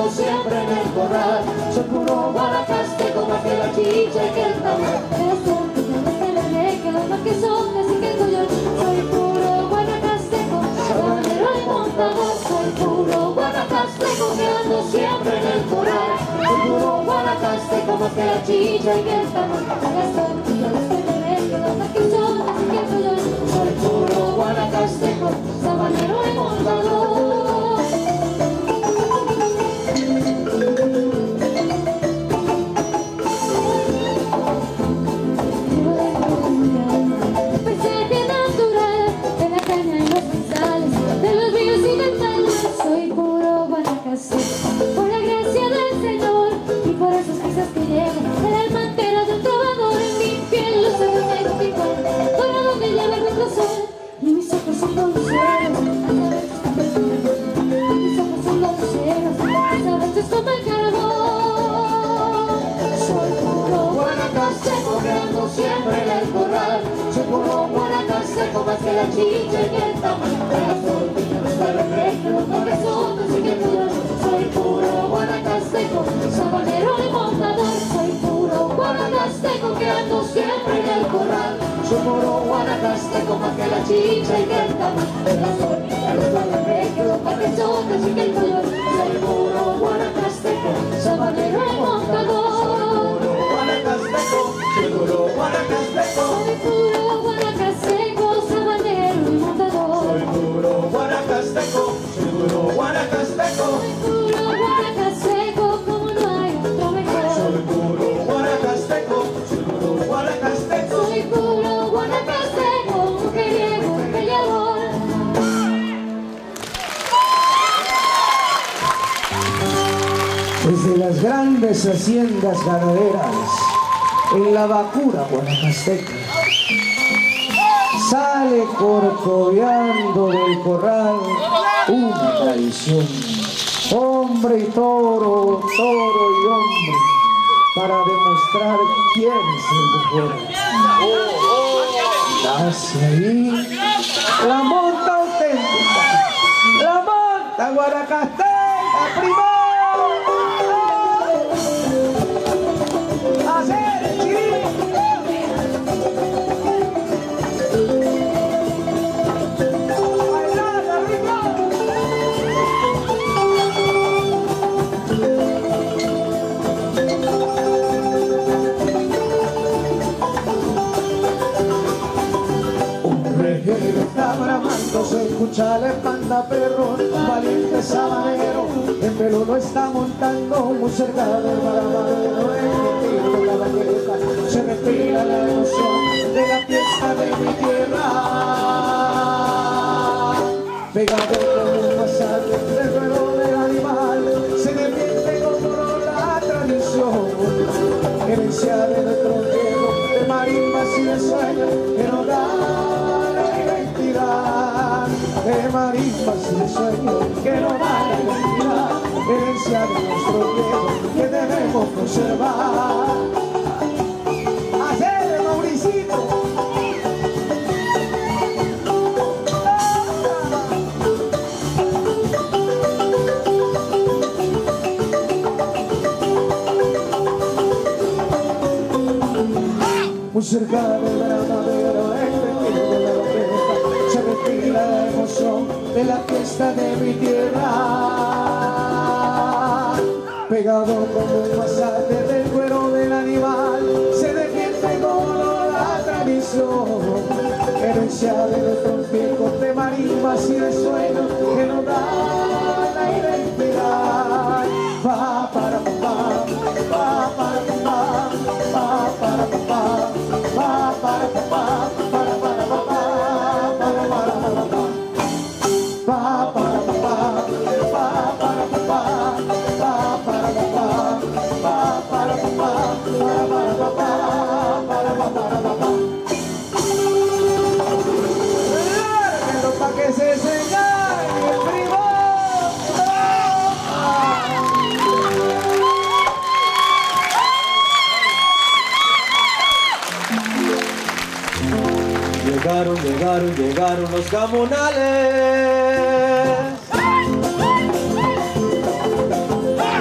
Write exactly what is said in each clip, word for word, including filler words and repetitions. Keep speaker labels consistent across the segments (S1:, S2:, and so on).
S1: quedando siempre en el corral. Soy puro guanacasteco, más que la chicha y que el tamal.
S2: Pero son que no te la reca, más que son así que el collón. Soy puro guanacasteco, sabanero y montador.
S1: Soy puro guanacasteco, quedando siempre en el corral. Soy puro guanacasteco, más que la chicha y que el tamal.
S2: Pero son que no te la reca, más que son así que el collón.
S1: Soy puro guanacasteco,
S2: Sabanero y montador. Paisaje natural de la caña y los cristales, de los ríos y ventanas. Soy puro guanacasteco, por la gracia del Señor y por esas piezas que llevo. El alma entera de un trovador, en mi piel los ojos negros mi cuerpo, dorado que lleva el corazón. Y mis ojos son dulceros, a saber tus perfumes. Y mis ojos son dulceros, a saber tus como el carbón.
S1: soy puro guanacasteco, quedando siempre en el corral. Soy puro guanacasteco, más que la chicha y que el tamal. De las tortillas, de los refrescos, los cabezones y que el color. Soy puro guanacasteco, sabanero y montador. Soy puro guanacasteco, quedando siempre en el corral. Soy puro guanacasteco, más que la chicha y que el tamal. De las tortillas, los refrescos, los cabezones y que el color. Soy puro guanacasteco, sabanero y montador.
S2: Soy puro guanacasteco, sabanero y montador.
S3: Soy puro guanacasteco, soy puro guanacasteco.
S2: Soy puro guanacasteco, como no hay otro mejor.
S3: Soy puro guanacasteco, soy puro guanacasteco.
S2: Soy puro guanacasteco, mujeriego, peleador.
S4: Desde las grandes haciendas ganaderas en la vacura guanacasteca sale corcoveando del corral una tradición. Hombre y toro, toro y hombre, para demostrar quién es el mejor. Nace ahí la monta auténtica, la monta guanacasteca primero. Hacer el chirito. Bailar arriba. Un rejero está bramando, se escucha la espanta perro, valiente sabanero, en pelo lo está montando, muy cerca del baramadero, en la bañeta, se respira la emoción de la fiesta de mi tierra. Pegado con un pasaje del ruedo del animal, se defiende como la tradición, herencia de nuestro viejo, de marimbas y de sueños que nos da la identidad, de marimbas y de sueños que nos da la identidad, herencia de nuestro viejo que debemos conservar. ¡Hacer, Mauricito! Muy cerca del granadero, en el de la orquesta, se respira la emoción de la fiesta de mi tierra. Pegado como un pasaje del cuero del animal, se defiende como la tradición, herencia de nuestros viejos de marimbas y de sueños que nos da la identidad. Pa para pa, pa para pa, pa para pa, pa para pa, para para pa, para para pa, pa para pa, pa para pa, pa para pa, pa para pa, para para pa, para para pa. Pero pa' que se engañe el primo.
S3: Llegaron, llegaron, llegaron los gamonales.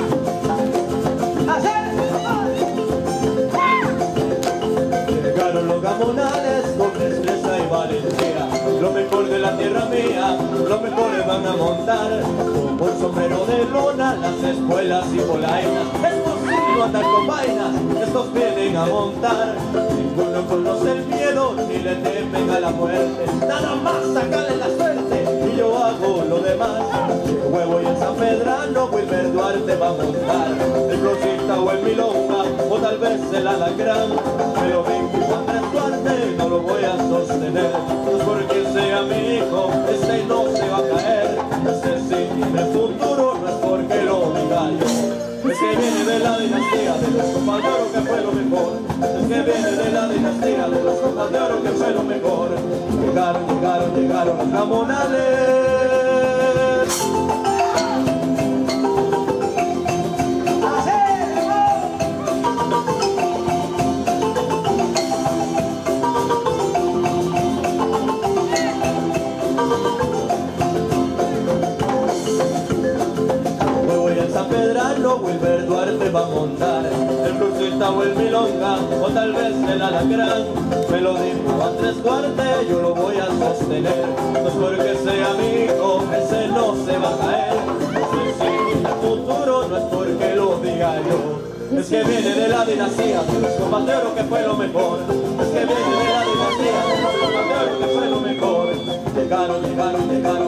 S3: escuelas y polainas. Es posible andar con vainas, estos vienen a montar. Ninguno conoce el miedo, ni le temen a la muerte. Nada más sacarle la suerte, y yo hago lo demás. El huevo y el San Pedrano, Wilber Duarte va a montar. El Florcita o el Milonga, o tal vez el Alacrán. Pero vinculo a Andrés Duarte, no lo voy a sostener. No es porque sea mi hijo, ese no se va a caer. Ese sí tiene futuro, no es porque lo diga yo. Es que viene de la dinastía de los copas de oro, que fue lo mejor. Es que viene de la dinastía de los copas de oro, que fue lo mejor. Llegaron, llegaron, llegaron los jamonales. Wilber Duarte va a montar el Florcita o el Milonga, o tal vez el Alacrán. Me lo dijo Andrés Duarte, yo lo voy a sostener. No es porque sea mi hijo, ese no se va a caer. Ese sí tiene futuro, no es porque lo diga yo. Es que viene de la dinastía de los copas de oro, que fue lo mejor. Es que viene de la dinastía de los copas de oro, que fue lo mejor. Llegaron, llegaron, llegaron